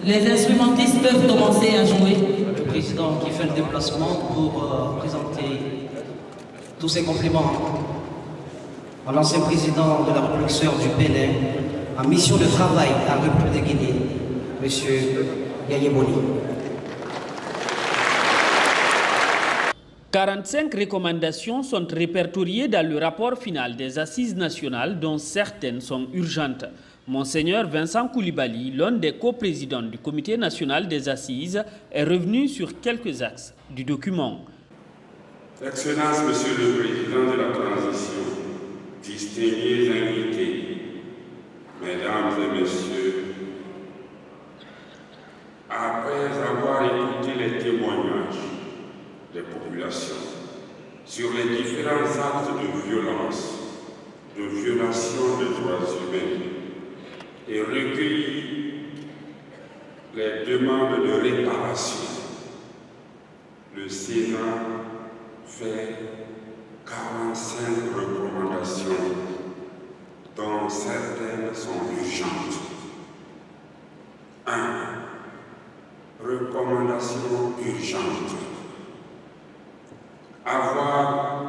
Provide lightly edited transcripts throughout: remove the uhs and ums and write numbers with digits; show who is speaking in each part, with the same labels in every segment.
Speaker 1: Les instrumentistes peuvent commencer à jouer.
Speaker 2: Le président qui fait le déplacement pour présenter tous ses compliments à l'ancien président de la République sœur du Bénin, en mission de travail à la République de Guinée, M. Yaya Boni.
Speaker 3: 45 recommandations sont répertoriées dans le rapport final des Assises nationales, dont certaines sont urgentes. Monseigneur Vincent Koulibaly, l'un des coprésidents du Comité national des Assises, est revenu sur quelques axes du document.
Speaker 4: Excellence, Monsieur le Président de la Transition, distingués invités, Mesdames et Messieurs, après avoir écouté les témoignages des populations sur les différents actes de violence, de violation des droits humains et recueilli les demandes de réparation, le Sénat fait 45 recommandations, dont certaines sont urgentes. 1. Recommandation urgente. Avoir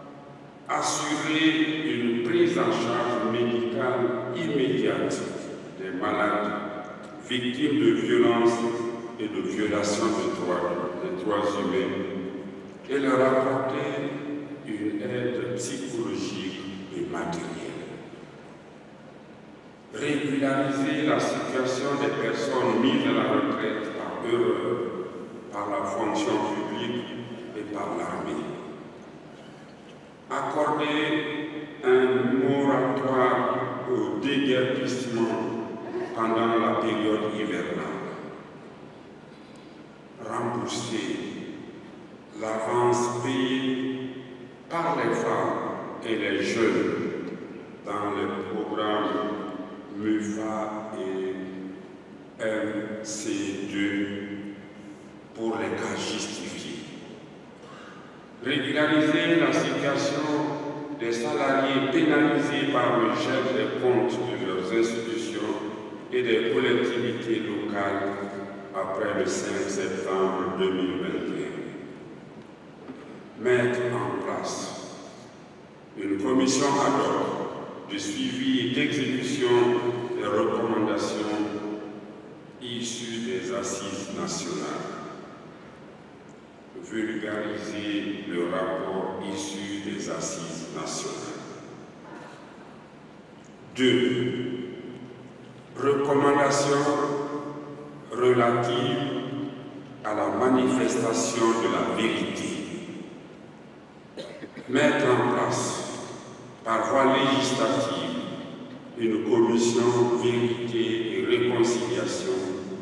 Speaker 4: assuré une prise en charge médicale immédiate des malades victimes de violences et de violations des droits humains et leur apporter une aide psychologique et matérielle. Régulariser la situation des personnes mises à la retraite par erreur par la fonction publique et par l'armée. Accorder un moratoire au déguerpissement pendant la période hivernale. Rembourser l'avance payée par les femmes et les jeunes dans les programmes MUFA et MC2 pour les cas justifiés. Régulariser la situation des salariés pénalisés par le gel des comptes de leurs institutions et des collectivités locales après le 5 septembre 2021. Mettre en place une commission ad hoc de suivi et d'exécution des recommandations issues des assises nationales. Vulgariser le rapport issu des assises nationales. 2. Recommandations relatives à la manifestation de la vérité. Mettre en place, par voie législative, une commission vérité et réconciliation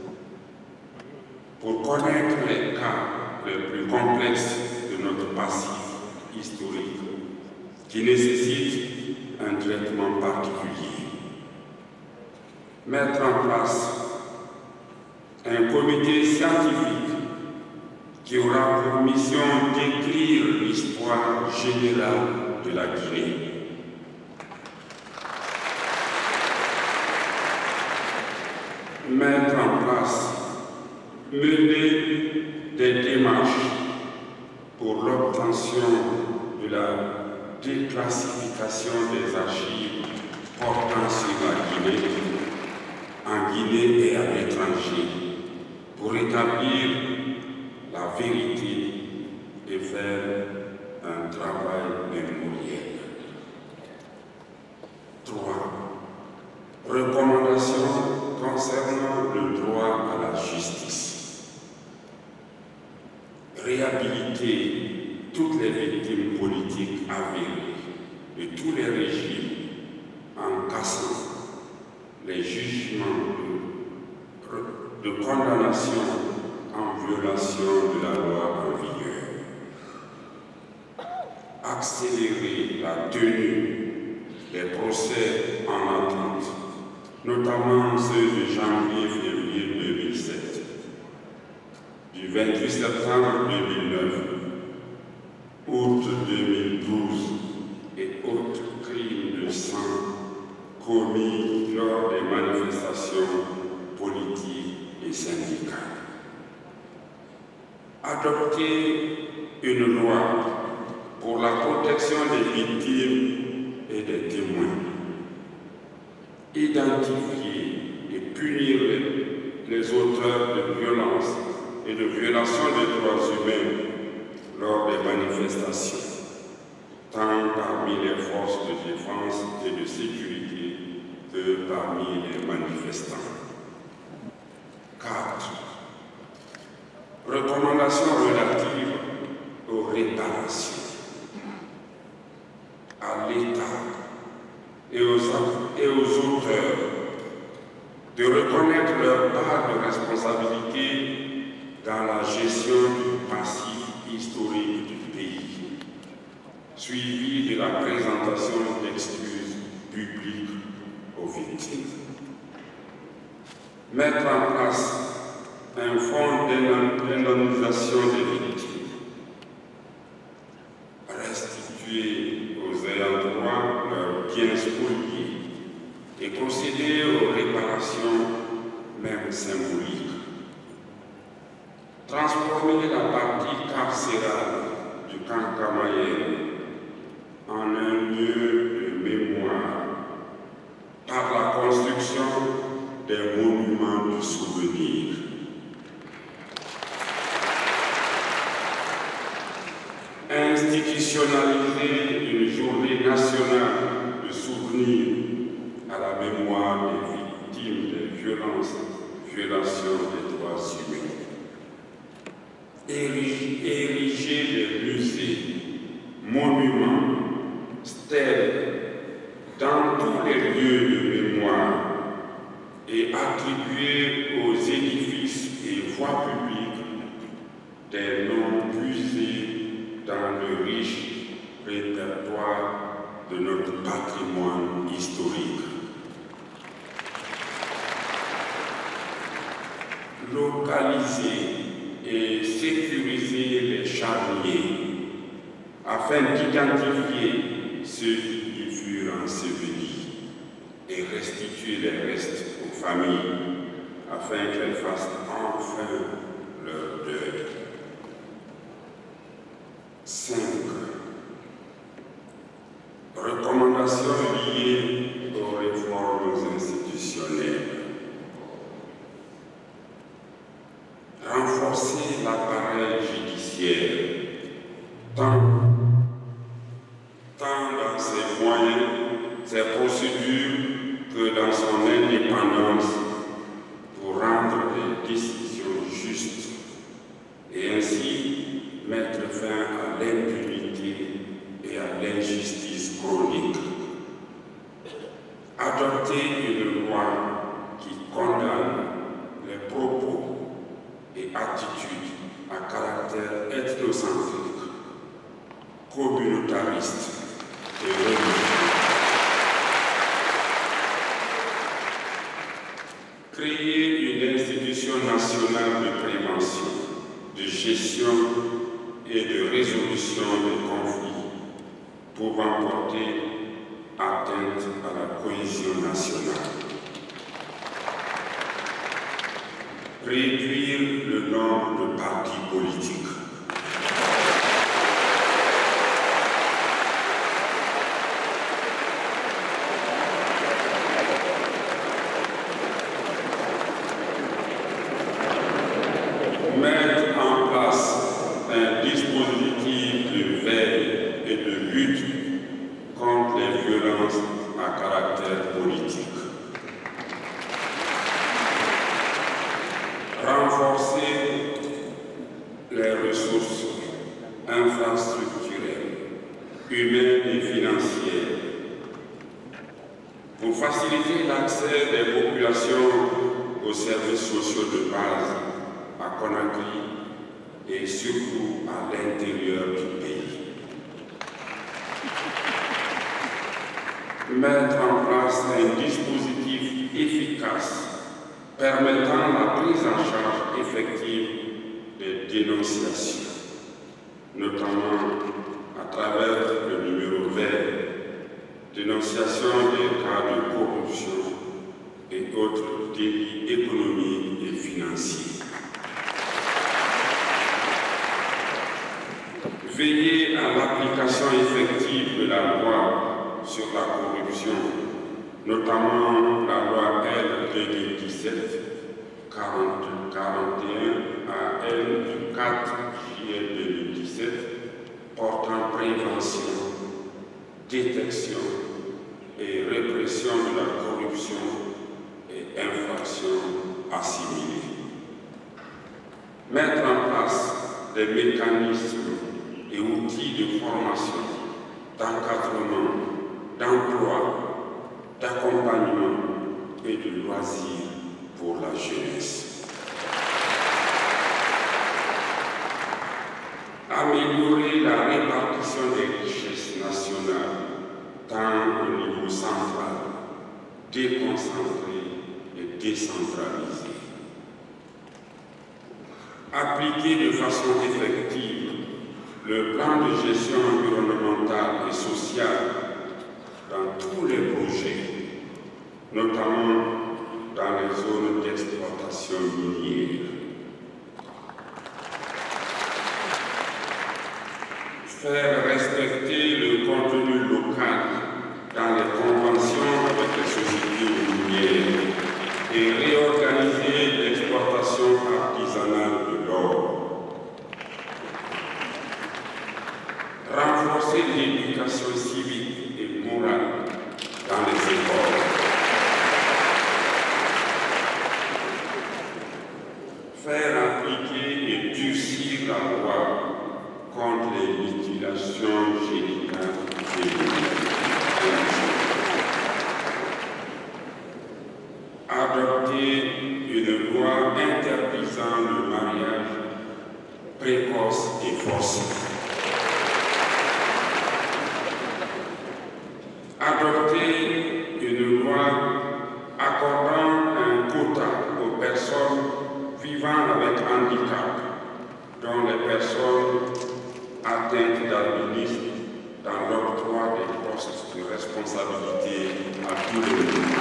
Speaker 4: pour connaître les cas les plus complexes de notre passif historique qui nécessitent un traitement particulier. Mettre en place un comité scientifique qui aura pour mission d'écrire l'histoire générale de la Guinée. Mettre en place, mener des démarches pour l'obtention de la déclassification des archives portant sur la Guinée, en Guinée et à l'étranger, pour établir la vérité et faire un travail mémoriel. 3. Recommandations concernant le droit à la justice. Réhabiliter toutes les victimes politiques avérées de tous les régimes en cassant les jugements de condamnation en violation de la loi en vigueur. Accélérer la tenue des procès en attente, notamment ceux de janvier-février 2007, du 28 septembre 2009, août 2012 et autres crimes de sang commis lors des manifestations politiques et adopter une loi pour la protection des victimes et des témoins, identifier et punir les auteurs de violences et de violations des droits humains lors des manifestations, tant parmi les forces de défense et de sécurité que parmi les manifestants. 4. Recommandations relatives aux réparations, à l'État et aux auteurs de reconnaître leur part de responsabilité dans la gestion du passif historique du pays, suivi de la présentation d'excuses publiques aux victimes. Mettre en place un fonds d'indemnisation des victimes, restituer aux ayants droit leurs biens spoliés et procéder aux réparations, même symboliques. Transformer la partie carcérale du camp Camaïen en un lieu de mémoire par la construction des monuments du souvenir. Institutionnaliser une journée nationale de souvenir à la mémoire des victimes des violations des droits humains. Ériger des musées, monuments, stèles dans tous les lieux de mémoire et attribuer aux édifices et voies publiques des noms puisés dans le riche répertoire de notre patrimoine historique. Localiser et sécuriser les charniers afin d'identifier ceux qui furent ensevelis et restituer les restes aux familles afin qu'elles fassent enfin leur deuil. 5. Recommandations liées aux réformes institutionnelles. Renforcer l'appareil judiciaire, tant dans ses moyens, ses procédures, que dans son indépendance pour rendre des décisions justes et ainsi mettre fin à l'impunité et à l'injustice chronique. Adopter une loi qui condamne les propos et attitudes à caractère ethnocentrique, communautariste et religieux. Créer une institution nationale de prévention, de gestion et de résolution des conflits pouvant porter atteinte à la cohésion nationale. Réduire le nombre de partis politiques. Mettre en place un dispositif de veille et de lutte contre les violences à caractère politique. Renforcer les ressources infrastructurelles, humaines et financières pour faciliter l'accès des populations aux services sociaux de base à Conakry et surtout à l'intérieur du pays. Mettre en place un dispositif efficace permettant la prise en charge effective des dénonciations, notamment à travers le numéro vert, dénonciation des cas de corruption et autres délits économiques et financiers. veiller à l'application effective de la loi sur la corruption, notamment la loi L 2017-41 à L du 4 juillet 2017 portant prévention, détection et répression de la corruption et infractions assimilées. Mettre en place des mécanismes et outils de formation, d'encadrement, d'emploi, d'accompagnement et de loisirs pour la jeunesse. Améliorer la répartition des richesses nationales, tant au niveau central, déconcentré et décentralisé. Appliquer de façon effective le plan de gestion environnementale et sociale dans tous les projets, notamment dans les zones d'exploitation minière. Faire respecter le contenu local dans les conventions avec les sociétés minières et réorganiser l'exploitation artisanale de l'or. Renforcer l'éducation civique et morale dans les écoles. Faire appliquer et durcir la loi contre les mutilations génitales féminines. Adopter une loi interdisant le mariage précoce et forcé. Adopter une loi accordant un quota aux personnes vivant avec handicap, dont les personnes atteintes d'albinisme dans l'octroi des postes de responsabilité à tous les niveaux.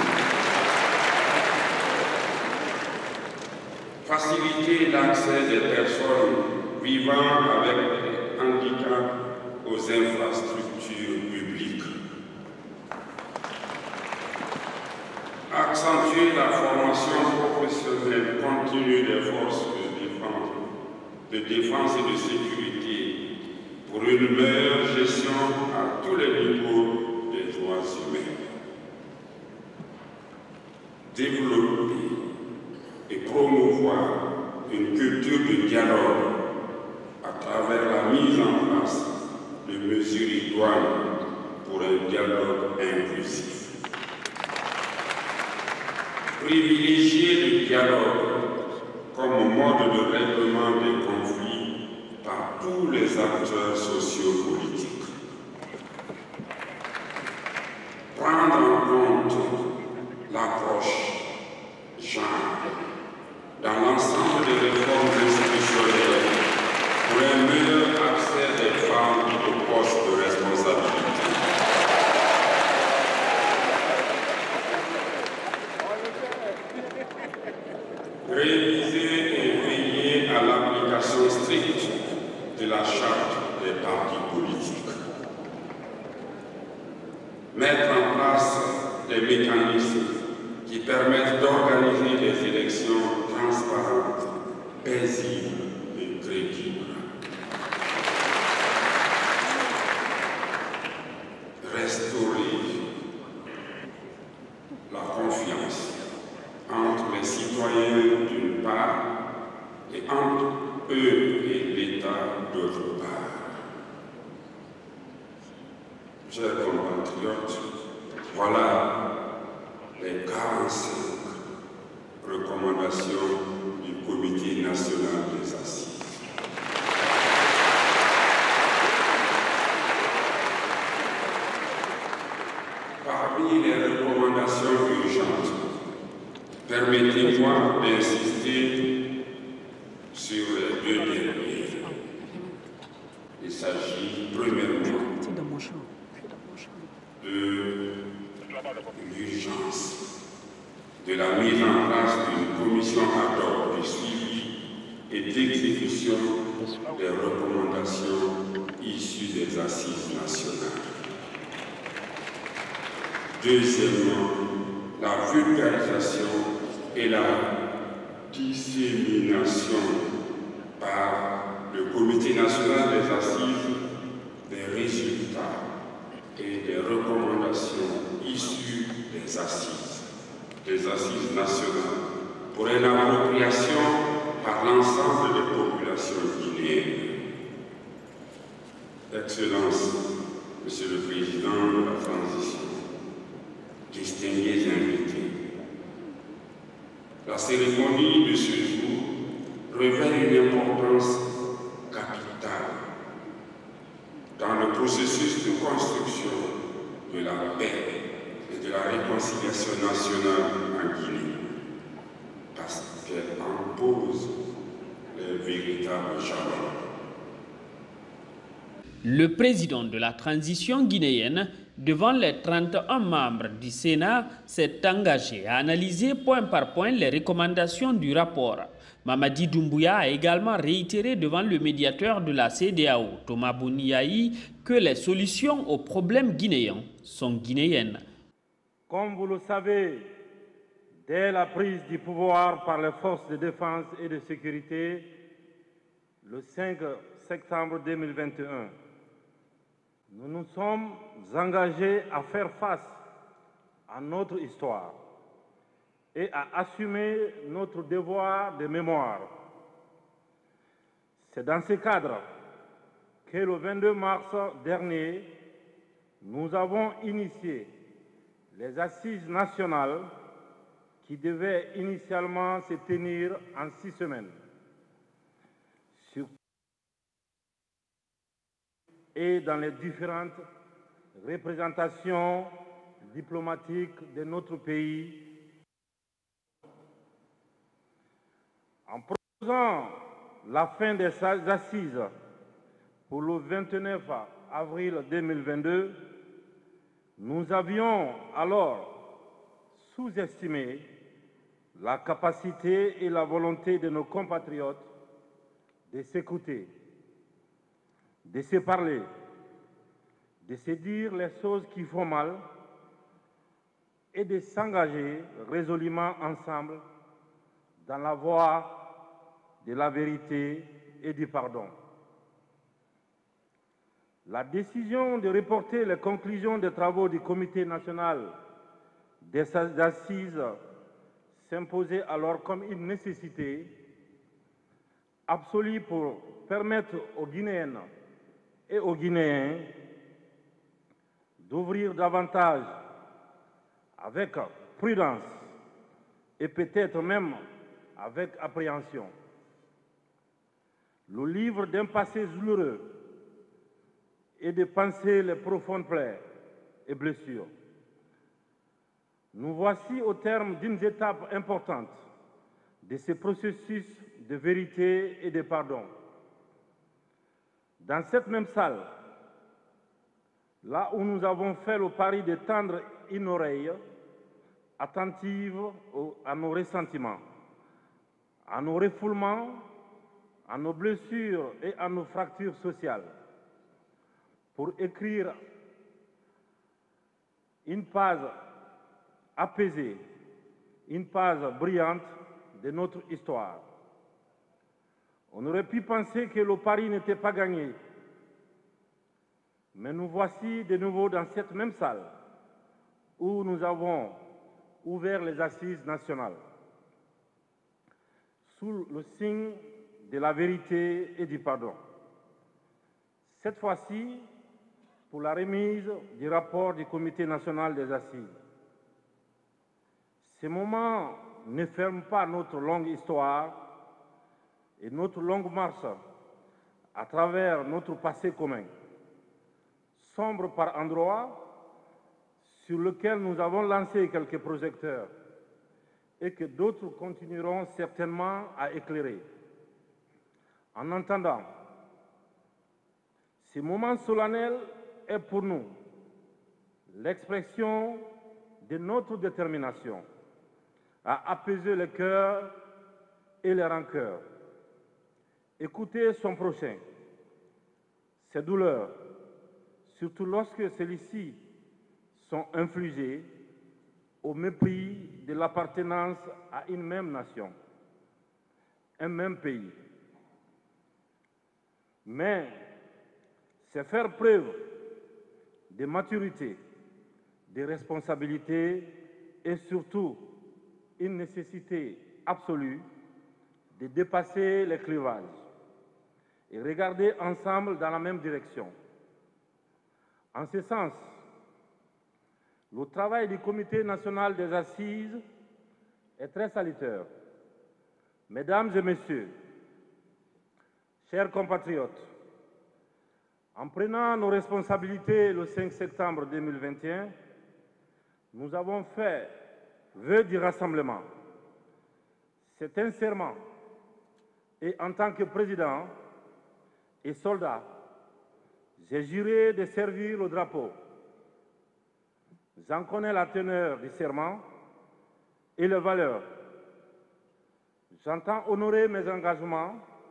Speaker 4: Faciliter l'accès des personnes vivant avec des handicaps aux infrastructures publiques. Accentuer la formation professionnelle continue des forces de défense et de sécurité pour une meilleure gestion à tous les niveaux des droits humains. Développer et promouvoir une culture de dialogue à travers la mise en place de mesures idoines pour un dialogue inclusif. Privilégier le dialogue comme mode de règlement des conflits par tous les acteurs sociopolitiques. Prendre en compte l'approche genre dans l'ensemble des réformes institutionnelles pour un meilleur accès des femmes aux postes de responsabilité. Réviser et veiller à l'application stricte de la charte des partis politiques. Mettre en place des mécanismes qui permettent d'organiser des élections transparentes, paisibles et crédibles. Restaurer la confiance entre les citoyens d'une part et entre eux et l'État d'autre part. Chers compatriotes, voilà les 45 recommandations du Comité national des assises. Parmi les recommandations urgentes, permettez-moi d'insister sur les deux dernières. Il s'agit premièrement de l'urgence de la mise en place d'une commission ad hoc de suivi et d'exécution des recommandations des assises nationales. Deuxièmement, la vulgarisation et la dissémination par le Comité national des assises des résultats et des recommandations issues des assises nationales pour une appropriation par l'ensemble des populations guinéennes. Excellences, Monsieur le Président de la Transition, distingués invités, la cérémonie de ce jour revêt une importance capitale dans le processus de construction de la paix et de la réconciliation nationale en Guinée, parce qu'elle en pose les véritables jalons.
Speaker 3: Le président de la transition guinéenne, devant les 31 membres du Sénat, s'est engagé à analyser point par point les recommandations du rapport. Mamadi Doumbouya a également réitéré devant le médiateur de la CEDEAO, Thomas Boniaï, que les solutions aux problèmes guinéens sont guinéennes.
Speaker 5: Comme vous le savez, dès la prise du pouvoir par les forces de défense et de sécurité, le 5 septembre 2021, nous nous sommes engagés à faire face à notre histoire et à assumer notre devoir de mémoire. C'est dans ce cadre que le 22 mars dernier, nous avons initié les assises nationales qui devaient initialement se tenir en 6 semaines. Et dans les différentes représentations diplomatiques de notre pays. En proposant la fin des assises pour le 29 avril 2022, nous avions alors sous-estimé la capacité et la volonté de nos compatriotes de s'écouter, de se parler, de se dire les choses qui font mal et de s'engager résolument ensemble dans la voie de la vérité et du pardon. La décision de reporter les conclusions des travaux du Comité national des assises s'imposait alors comme une nécessité absolue pour permettre aux Guinéennes et aux Guinéens d'ouvrir davantage avec prudence et peut-être même avec appréhension le livre d'un passé douloureux et de penser les profondes plaies et blessures. Nous voici au terme d'une étape importante de ce processus de vérité et de pardon. Dans cette même salle, là où nous avons fait le pari de tendre une oreille attentive à nos ressentiments, à nos refoulements, à nos blessures et à nos fractures sociales, pour écrire une page apaisée, une page brillante de notre histoire. On aurait pu penser que le pari n'était pas gagné. Mais nous voici de nouveau dans cette même salle où nous avons ouvert les assises nationales sous le signe de la vérité et du pardon. Cette fois-ci, pour la remise du rapport du Comité national des assises. Ces moments ne ferment pas notre longue histoire et notre longue marche à travers notre passé commun, sombre par endroits, sur lequel nous avons lancé quelques projecteurs et que d'autres continueront certainement à éclairer. En attendant, ce moment solennel est pour nous l'expression de notre détermination à apaiser les cœurs et les rancœurs, écouter son prochain, ses douleurs, surtout lorsque celles-ci sont infligées au mépris de l'appartenance à une même nation, un même pays. Mais c'est faire preuve de maturité, de responsabilité et surtout une nécessité absolue de dépasser les clivages et regarder ensemble dans la même direction. En ce sens, le travail du Comité national des assises est très salutaire. Mesdames et messieurs, chers compatriotes, en prenant nos responsabilités le 5 septembre 2021, nous avons fait vœu du rassemblement. C'est un serment. Et en tant que président et soldat, j'ai juré de servir le drapeau. J'en connais la teneur du serment et les valeurs. J'entends honorer mes engagements.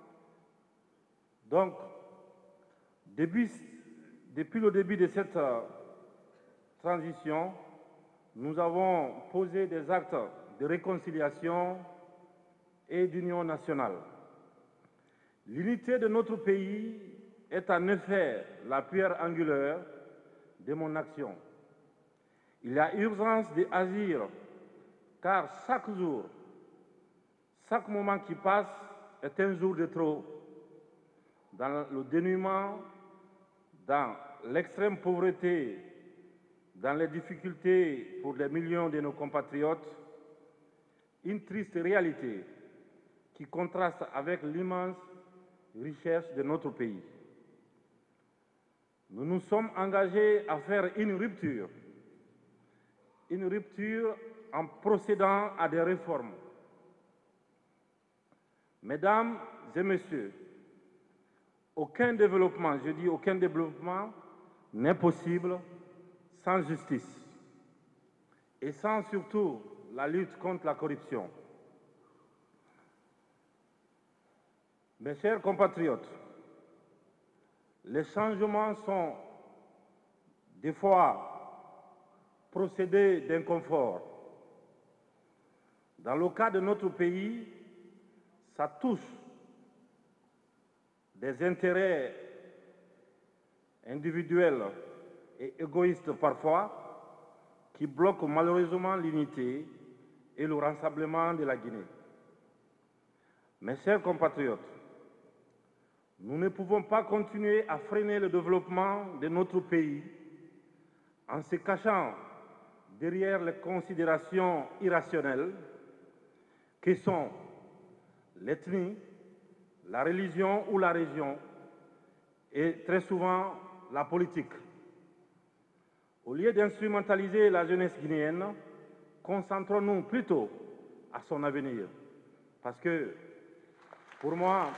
Speaker 5: Donc, depuis le début de cette transition, nous avons posé des actes de réconciliation et d'union nationale. L'unité de notre pays est en effet la pierre angulaire de mon action. Il y a urgence d'agir car chaque jour, chaque moment qui passe est un jour de trop. Dans le dénuement, dans l'extrême pauvreté, dans les difficultés pour des millions de nos compatriotes, une triste réalité qui contraste avec l'immense richesse de notre pays. Nous nous sommes engagés à faire une rupture en procédant à des réformes. Mesdames et messieurs, aucun développement, je dis aucun développement, n'est possible sans justice et sans surtout la lutte contre la corruption. Mes chers compatriotes, les changements sont des fois procédés d'inconfort. Dans le cas de notre pays, ça touche des intérêts individuels et égoïstes parfois qui bloquent malheureusement l'unité et le rassemblement de la Guinée. Mes chers compatriotes, nous ne pouvons pas continuer à freiner le développement de notre pays en se cachant derrière les considérations irrationnelles que sont l'ethnie, la religion ou la région et très souvent la politique. Au lieu d'instrumentaliser la jeunesse guinéenne, concentrons-nous plutôt à son avenir. Parce que, pour moi,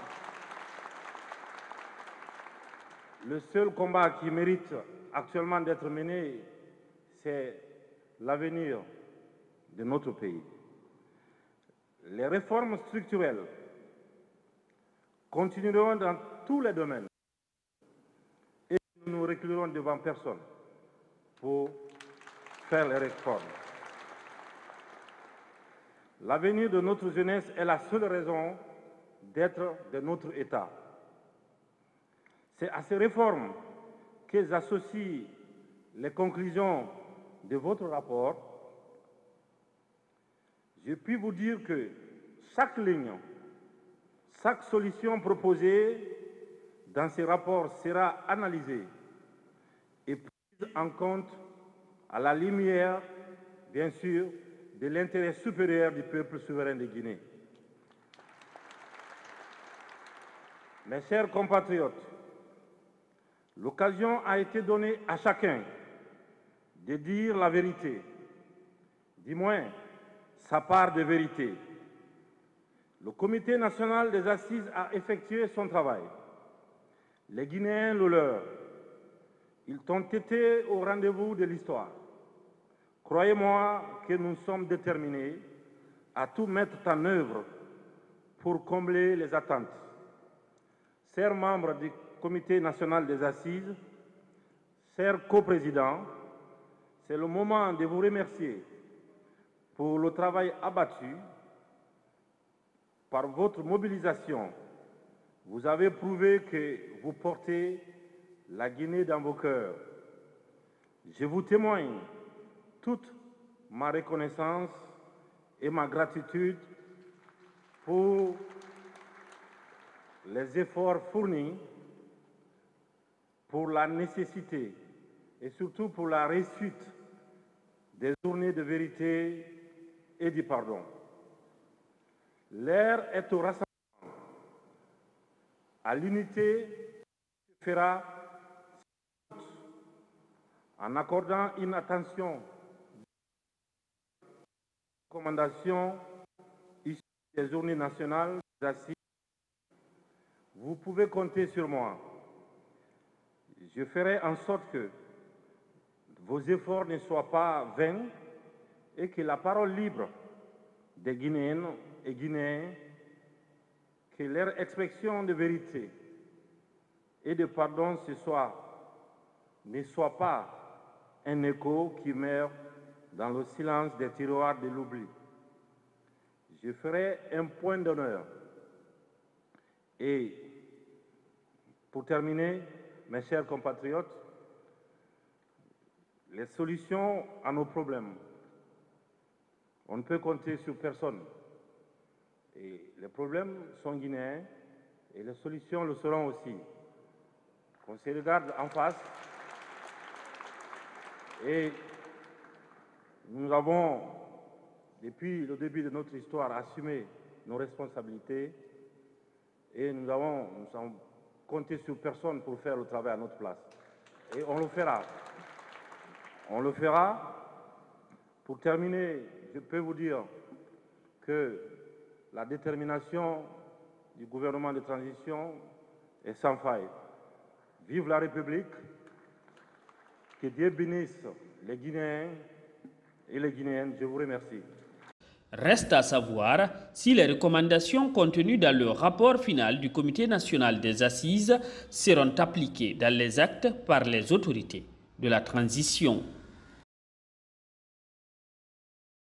Speaker 5: le seul combat qui mérite actuellement d'être mené, c'est l'avenir de notre pays. Les réformes structurelles continueront dans tous les domaines et nous ne reculerons devant personne pour faire les réformes. L'avenir de notre jeunesse est la seule raison d'être de notre État. C'est à ces réformes que j'associe les conclusions de votre rapport. Je puis vous dire que chaque ligne, chaque solution proposée dans ces rapports sera analysée et prise en compte à la lumière, bien sûr, de l'intérêt supérieur du peuple souverain de Guinée. Mes chers compatriotes, l'occasion a été donnée à chacun de dire la vérité, du moins sa part de vérité. Le Comité national des assises a effectué son travail. Les Guinéens le leur. Ils ont été au rendez-vous de l'histoire. Croyez-moi que nous sommes déterminés à tout mettre en œuvre pour combler les attentes. Chers membres du Comité national des assises, Chers coprésidents, c'est le moment de vous remercier pour le travail abattu. Par votre mobilisation, vous avez prouvé que vous portez la Guinée dans vos cœurs. Je vous témoigne toute ma reconnaissance et ma gratitude pour les efforts fournis, pour la nécessité et surtout pour la réussite des journées de vérité et du pardon. L'heure est au rassemblement, à l'unité qui fera en accordant une attention aux recommandations issues des journées nationales des assises. Vous pouvez compter sur moi. Je ferai en sorte que vos efforts ne soient pas vains et que la parole libre des Guinéennes et Guinéens, que leur expression de vérité et de pardon ne soit pas un écho qui meurt dans le silence des tiroirs de l'oubli. Je ferai un point d'honneur. Et pour terminer, mes chers compatriotes, les solutions à nos problèmes, on ne peut compter sur personne. Et les problèmes sont guinéens et les solutions le seront aussi. On se regarde en face et nous avons, depuis le début de notre histoire, assumé nos responsabilités et nous avons compté sur personne pour faire le travail à notre place. Et on le fera. On le fera. Pour terminer, je peux vous dire que la détermination du gouvernement de transition est sans faille. Vive la République, que Dieu bénisse les Guinéens et les Guinéennes. Je vous remercie.
Speaker 3: Reste à savoir si les recommandations contenues dans le rapport final du Comité national des assises seront appliquées dans les actes par les autorités de la transition.